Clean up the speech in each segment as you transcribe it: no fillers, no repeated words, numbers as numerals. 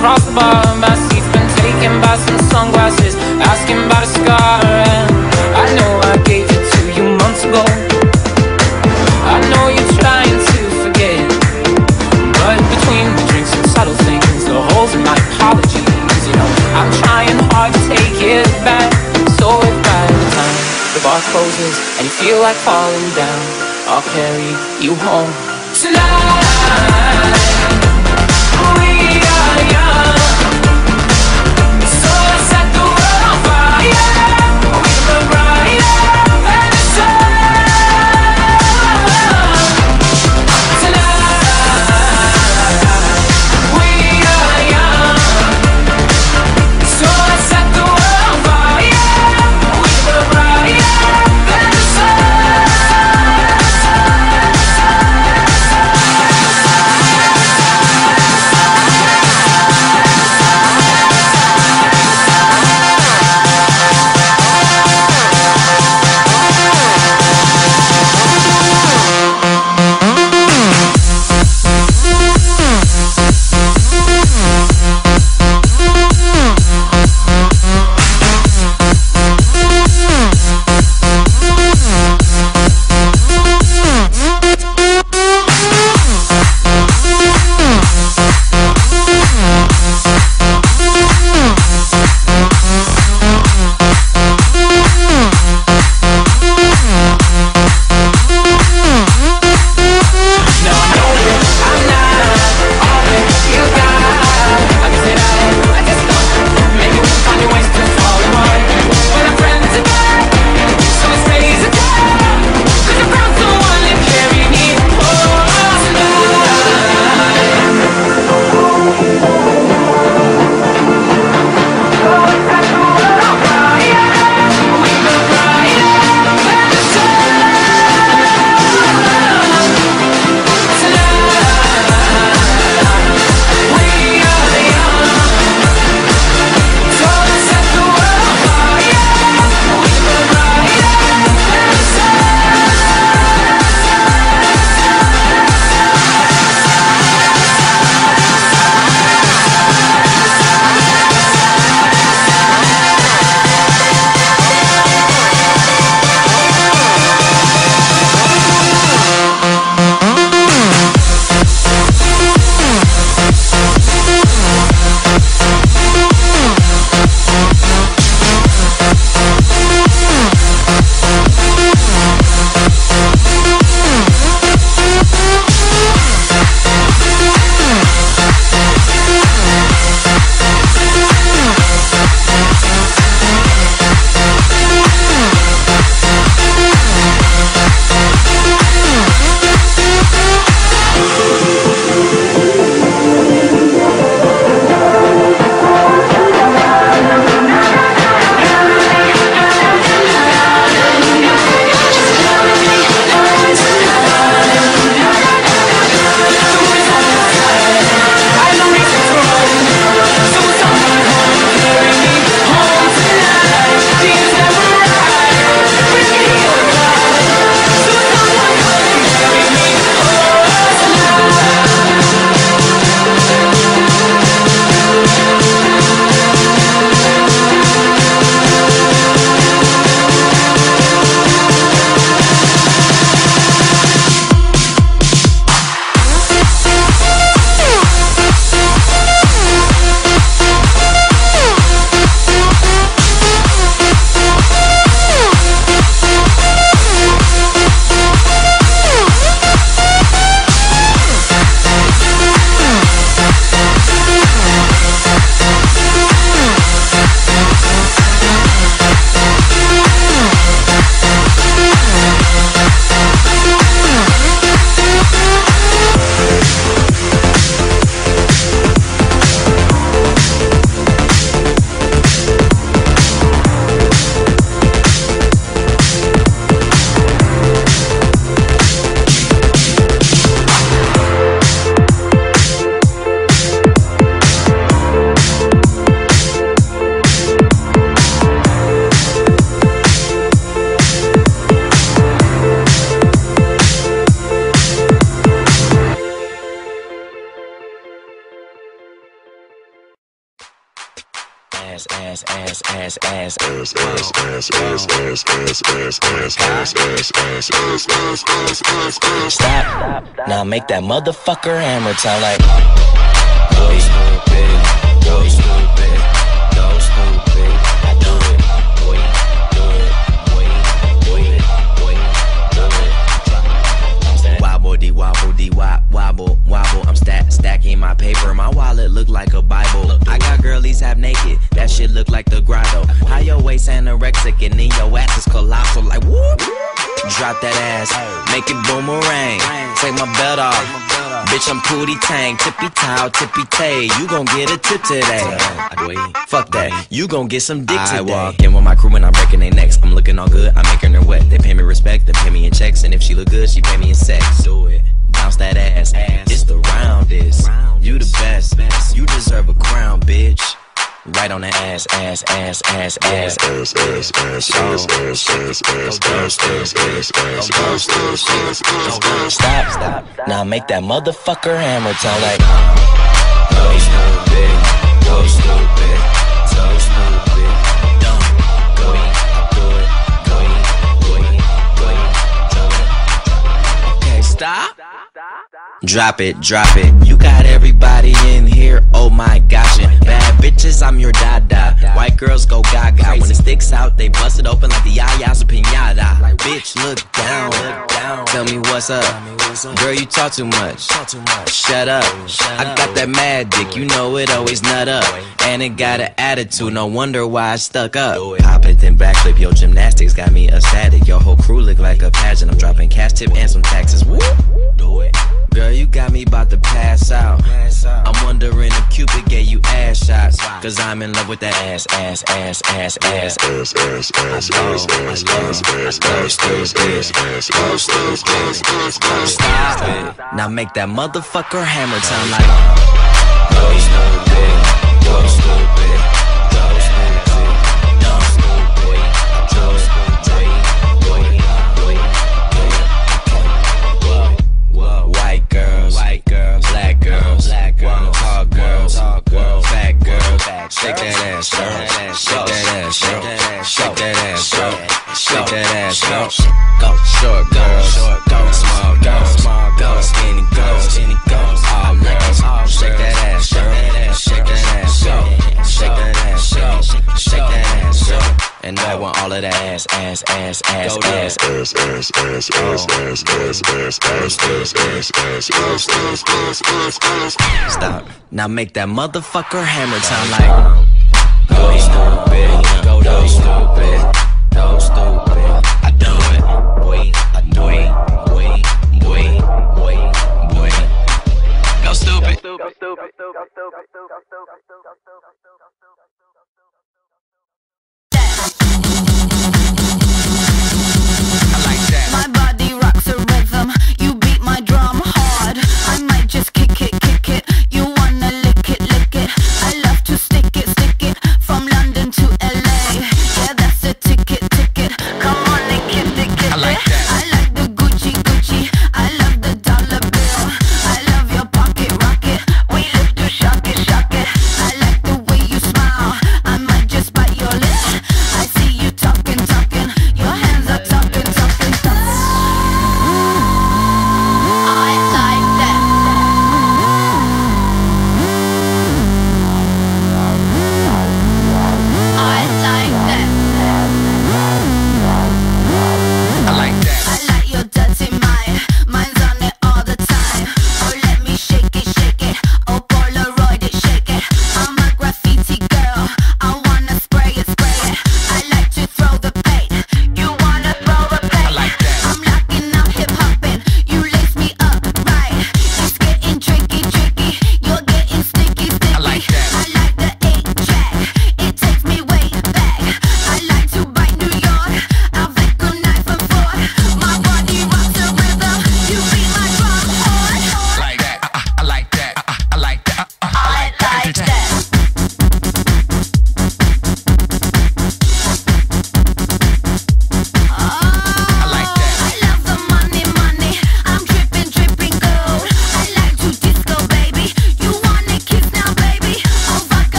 across the bar. My seat's been taken by some sunglasses, asking about a scar. And I know I gave it to you months ago. I know you're trying to forget, but between the drinks and subtle things, the holes in my apologies, you know, I'm trying hard to take it back. So if by the time the bar closes and you feel like falling down, I'll carry you home tonight. We are young, so let's set the world on fire. We look brighter than the sun tonight. We are young, so let's set the world on fire. We look brighter than the sun. Stop. Now make that motherfucker hammer time like. Go stupid, go stupid, go stupid. I do it, boy, do it, boy, do it, boy, do it. Wobble dee wobble dee wobble wobble. I'm stacking my paper. My wallet look like a Bible. I got girlies half naked. That shit look like the grotto. How your waist anorexic and then your ass is colossal like whoop. Drop that ass, make it boomerang. Take my belt off, bitch I'm Pootie Tang. Tippy towel, tippy tay. You gon' get a tip today. Fuck that, you gon' get some dick today. I walk in with my crew and I'm breaking their necks. I'm looking all good, I'm making her wet. They pay me respect, they pay me in checks. And if she look good, she pay me in sex. Do it, bounce that ass, it's the roundest. You the best, you deserve a crown, bitch. Right on the ass. Stop. Now make that motherfucker hammer time like. Go stupid, go stupid, so stupid. Dumb, go it. Okay, stop. Drop it. You got everybody in here, oh my gosh. And bad bitches, I'm your dada. White girls go gaga. When it sticks out, they bust it open like the yayas of pinata. Bitch, look down. Tell me what's up. Girl, you talk too much. Shut up. I got that mad dick, you know it always nut up. And it got an attitude, no wonder why I stuck up. Pop it, then backflip, your gymnastics got me ecstatic. Your whole crew look like a pageant. I'm dropping cash tip and some taxes. Woo! Do it. Girl, you got me about to pass out. I'm wondering if Cupid gave you ass shots. Cause I'm in love with that ass. Stop it. Now make that motherfucker hammer time like. Go stupid, go stupid, go stupid, dumb stupid, go stupid. White girls, black girls, tall girls, fat girls. Shake that ass, girl. Shake that ass, girl. Shake that ass, girl. Shake that ass, girl. Go short girls, small girls, skinny girls, all girls. Shake that ass, girl. Shake that ass, girl. Shake that ass, girl. Shake that ass, girl. And I want all of that ass. Stop. Now make that motherfucker hammer time like. Go stupid, go stupid, go stupid. I do it, boy. Go stupid. I like that. My body rocks a rhythm. You beat my drum hard. I might just kick it. You wanna lick it. I love to stick it. From London to LA. Yeah, that's a ticket. Come on and get it. I like that. I like the Gucci. I love the dollar bill. I love your pocket rocket. We live to shock it. I like the way you smile.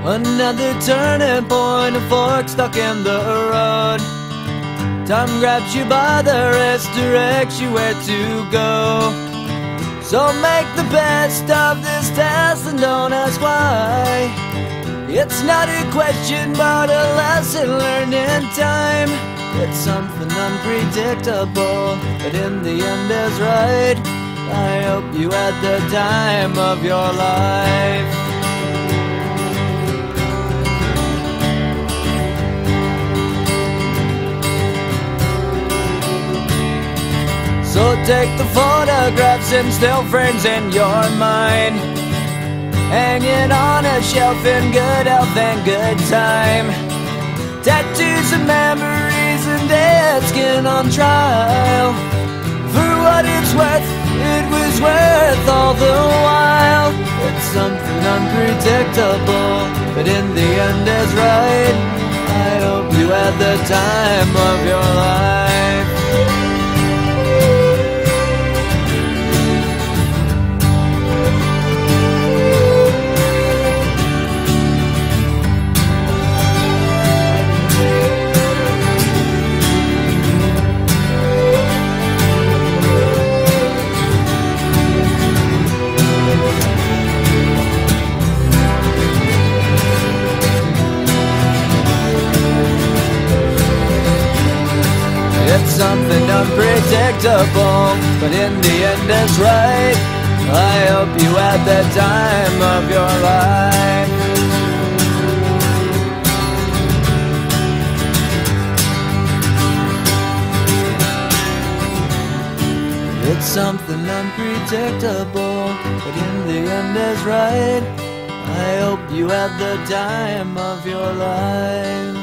Another turning point, a fork stuck in the road. Time grabs you by the wrist, directs you where to go. So make the best of this test and don't ask why. It's not a question but a lesson learned in time. It's something unpredictable, but in the end is right. I hope you had the time of your life. So take the photographs and still frames in your mind, hanging on a shelf in good health and good time. Tattoos and memories and dead skin on trial. For what it's worth, it was worth all the while. It's something unpredictable, but in the end is right. I hope you had the time of your life. It's something unpredictable, but in the end it's right. I hope you had the time of your life. It's something unpredictable, but in the end is right. I hope you had the time of your life.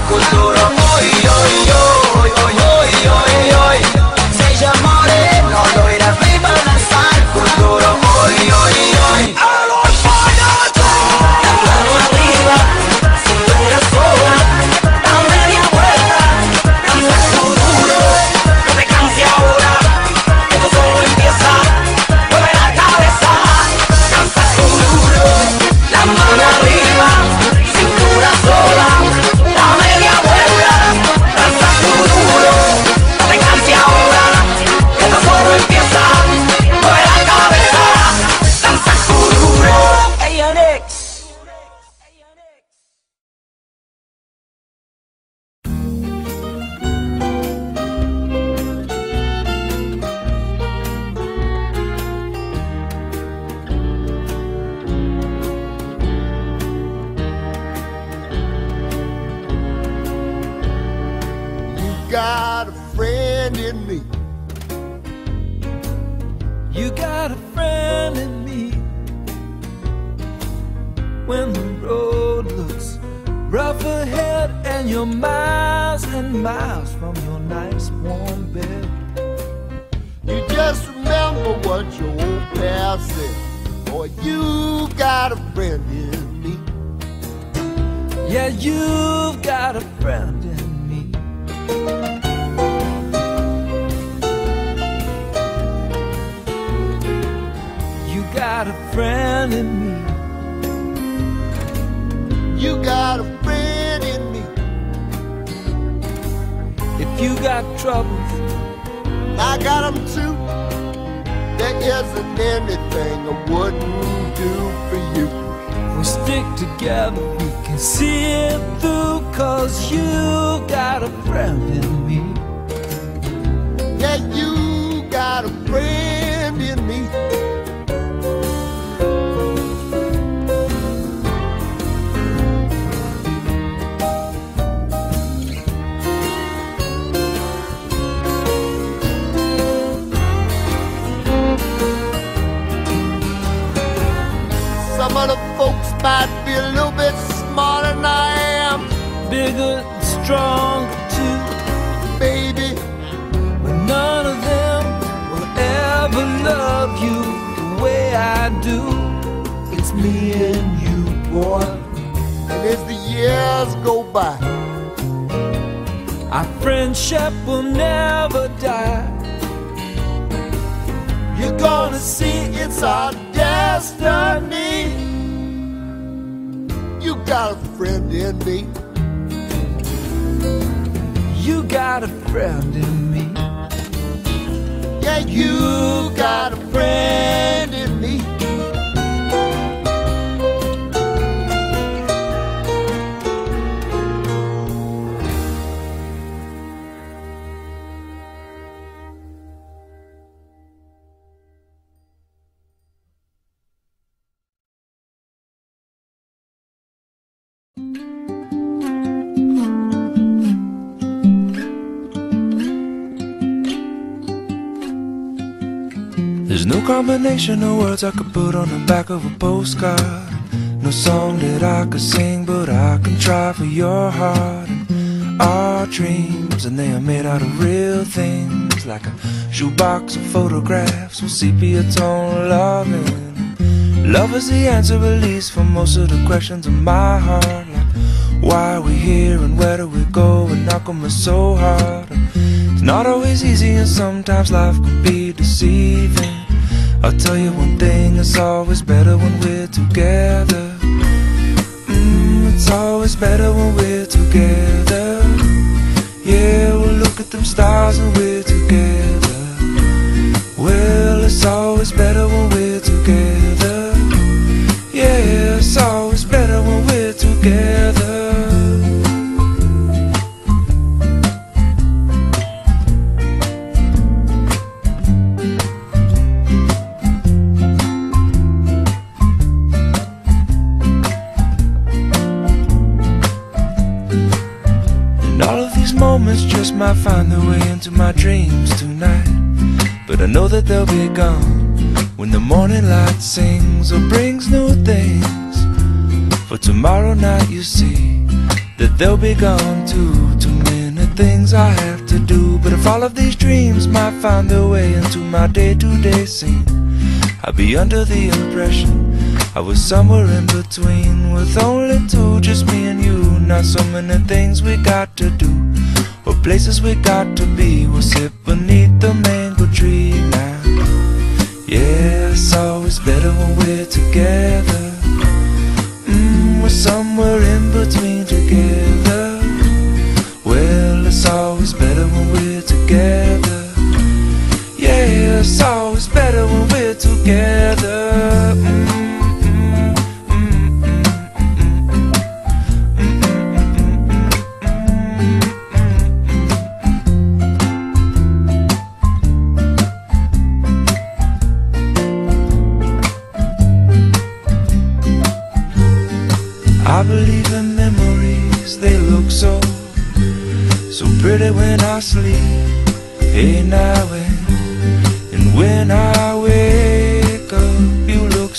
Seja moreno You got a friend in me. When the road looks rough ahead and you're miles and miles from your nice warm bed, you just remember what your old past said. Boy, you got a friend in me. Yeah, you've got a friend in me. You got a friend in me. You got a friend in me. If you got troubles, I got them too. There isn't anything I wouldn't do for you. we stick together, we can see it through. 'Cause you got a friend in me. Yeah, you got a friend in me. Some of the folks might be a little bit smarter than I am, Bigger and stronger too, baby. but none of them will ever love you the way I do. It's me and you, boy. And as the years go by, Our friendship will never die. You're gonna see it's our destiny. you got a friend in me. You got a friend in me. Yeah, you got a friend in me. There's no combination of words I could put on the back of a postcard. No song that I could sing, but I can try for your heart. And our dreams, and they are made out of real things, like a shoebox of photographs with sepia tone loving. Love is the answer, at least, for most of the questions in my heart, like why are we here and where do we go, and how come it's so hard. It's not always easy, and sometimes life can be deceiving. I'll tell you one thing, it's always better when we're together. It's always better when we're together. Yeah, we'll look at them stars when we're together. Well, it's always better when we're together. Yeah, it's always better when we're together. Moments just might find their way into my dreams tonight, but I know that they'll be gone when the morning light sings or brings new things. For tomorrow night you see that they'll be gone too. Too many things I have to do, but if all of these dreams might find their way into my day-to-day scene, I'd be under the impression I was somewhere in between, with only two, just me and you. Not so many things we got to do, or places we got to be. We'll sit beneath the mango tree now. Yeah, it's always better when we're together. We're somewhere in between together. Well, it's always better when we're together. Yeah, it's always better when we're together. I believe in memories, they look so pretty when I sleep. Hey, now and when I wake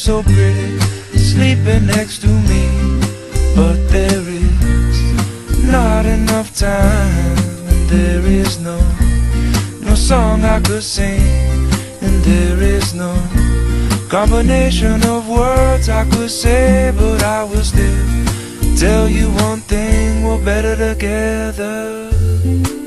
so pretty, sleeping next to me. But there is not enough time, and there is no song I could sing, and there is no combination of words I could say. But I will still tell you one thing, we're better together.